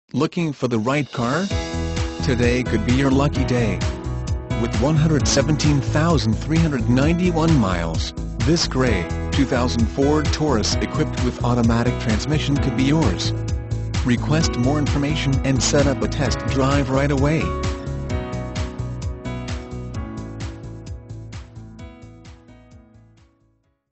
Looking for the right car? Today could be your lucky day. With 117,391 miles, this gray, 2004 Taurus equipped with automatic transmission could be yours. Request more information and set up a test drive right away.